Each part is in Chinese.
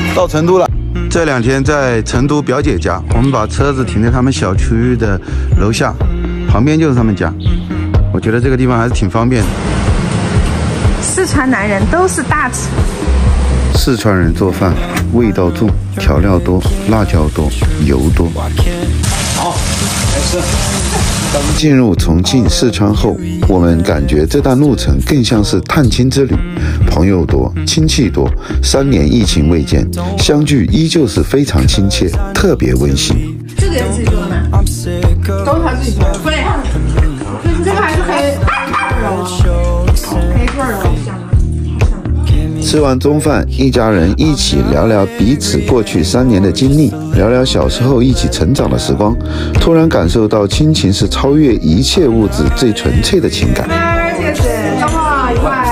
到成都了。这2天在成都表姐家，我们把车子停在他们小区的楼下，旁边就是他们家。我觉得这个地方还是挺方便的。 四川男人都是大吃。 四川人做饭味道重，调料多，辣椒多，油多。好，来吃。当进入重庆、四川后，我们感觉这段路程更像是探亲之旅，朋友多，亲戚多，3年疫情未见，相聚依旧是非常亲切，特别温馨。 这个也是自己做的吗？都是自己做的。对，就是这个还是黑棍肉，香吗？ 吃完中饭，一家人一起聊聊彼此过去3年的经历，聊聊小时候一起成长的时光，突然感受到亲情是超越一切物质最纯粹的情感。 这个是什么？一块。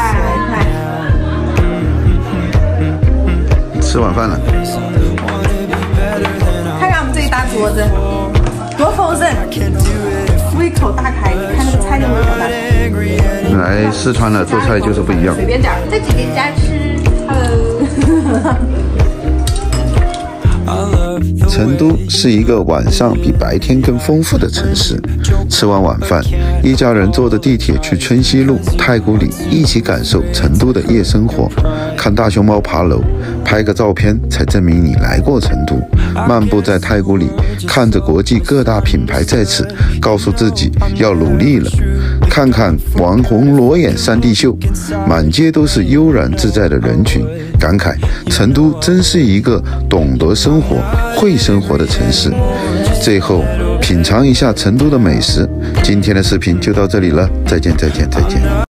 吃晚饭了。 看看我们这一大桌子，多丰盛，胃口大开。你看那个菜有没有多大？ 来四川了，做菜就是不一样。 随便点，这几点加吃。 成都是一个晚上比白天更丰富的城市。吃完晚饭，一家人坐着地铁去春熙路、太古里，一起感受成都的夜生活，看大熊猫爬楼，拍个照片才证明你来过成都。漫步在太古里，看着国际各大品牌在此，告诉自己要努力了。看看网红裸眼3D 秀，满街都是悠然自在的人群，感慨成都真是一个懂得生活、会生活的城市。最后品尝一下成都的美食。今天的视频就到这里了，再见。